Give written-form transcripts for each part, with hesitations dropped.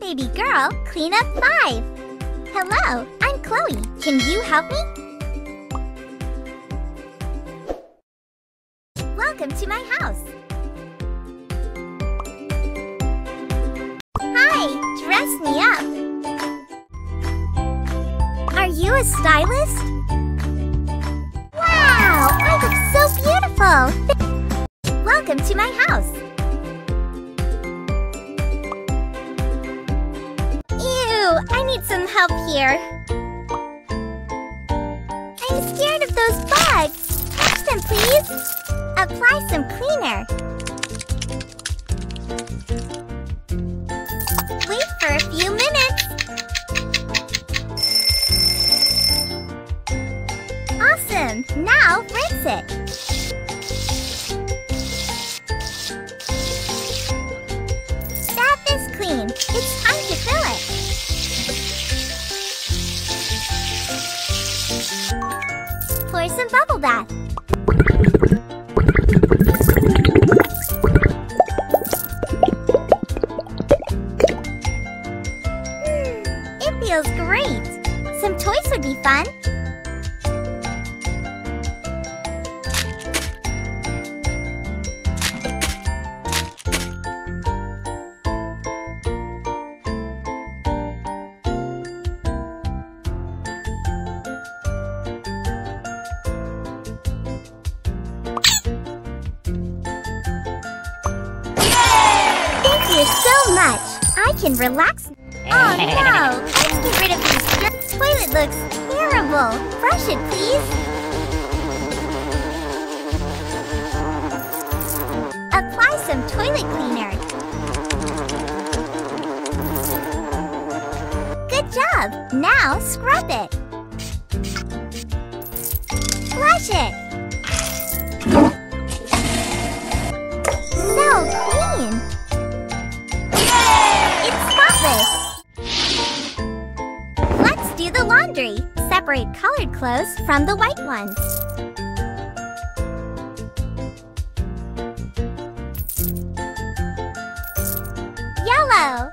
Baby Girl Cleanup 5. Hello, I'm Chloe. Can you help me? Welcome to my house. Hi, dress me up. Are you a stylist? Wow, I look so beautiful. Welcome to my house. I need some help here. I'm scared of those bugs. Catch them, please. Apply some cleaner. Wait for a few minutes. Awesome. Now rinse it. That is clean. It's time to fill it. Pour some bubble bath. It feels great. Some toys would be fun. So much. I can relax. Oh no! Let's get rid of these germs. Toilet looks terrible. Brush it, please. Apply some toilet cleaner. Good job. Now scrub it. Flush it. So clean. Let's do the laundry. Separate colored clothes from the white ones. Yellow.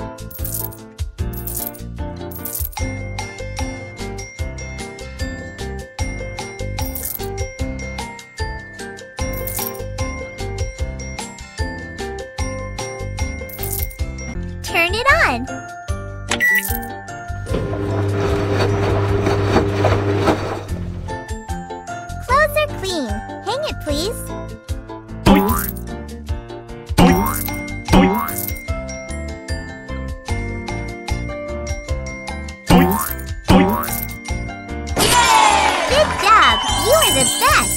Turn it on. Clothes are clean. Hang it, please. Good job! You are the best!